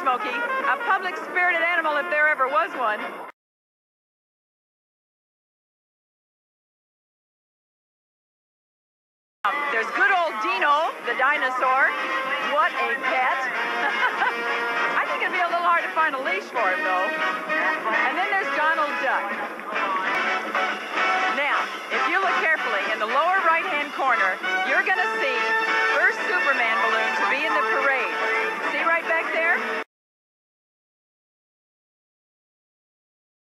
Smokey. A public-spirited animal if there ever was one. There's good old Dino, the dinosaur. What a pet. I think it'd be a little hard to find a leash for him, though. And then there's Donald Duck. Now, if you look carefully in the lower right-hand corner, you're going to see